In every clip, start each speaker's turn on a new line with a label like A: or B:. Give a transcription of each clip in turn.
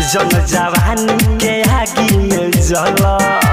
A: जन जवानी के आगी में जला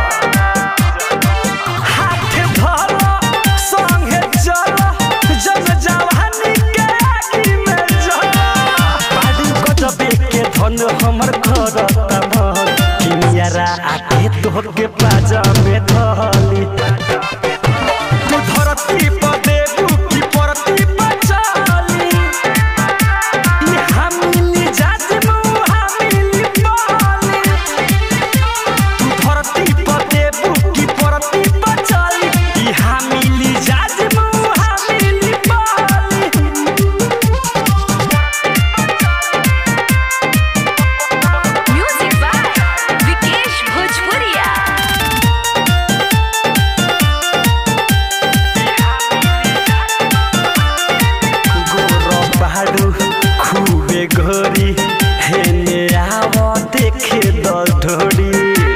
A: हाथ धला संगे चला जन जवानी के आगी में जला बाडू गजबे के धन हमर करता मन किनियारा आके तोहर के पाजा में धली तू धरती पर देबू की परती पर चली ई हमिली जात मुहा मिली पाली तू धरती पर देबू की परती पर चली ई हमिली जात मुहा मिली पाली
B: म्यूजिक बाय विकेश भोजपुरिया।
A: गोरो पहाड़ू खूबे घोरी हेने आव देखे दढ़ोरी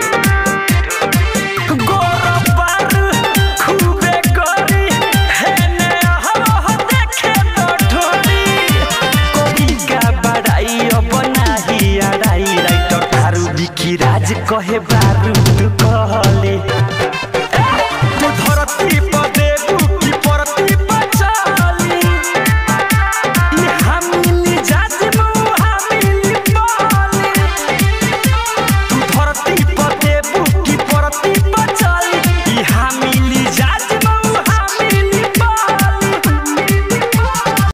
A: गोरो पहाड़ू खूबे घोरी हेने आव देखे दढ़ोरी कोई का बड़ाई अब नाही अड़ाई राइटर थारू बिकी राज कहे बारूद